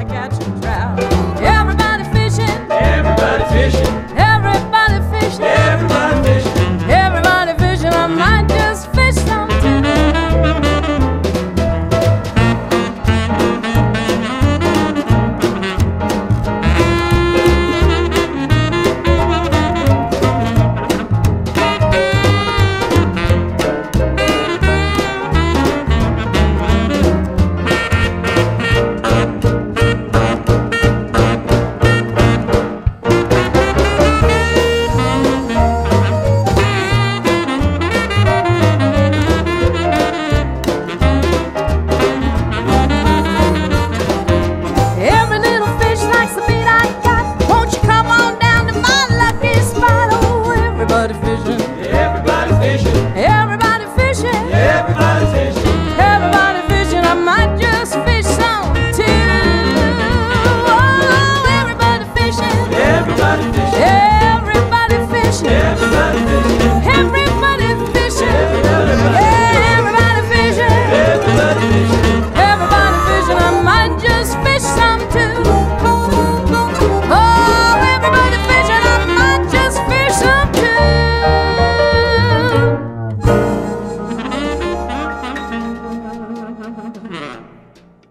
to catch a trout. Everybody fishing, Everybody fishing, everybody fishing, everybody fishing. everybody fishing. I might just fish some too. Every little fish likes the bait I got. Won't you come on down to my lucky spot? Oh, everybody fishing, Everybody fishing, everybody fishing, everybody fishing. everybody fishing. I might just fish some too. Oh, everybody fishing, Everybody fishing, everybody fishing, everybody fishing.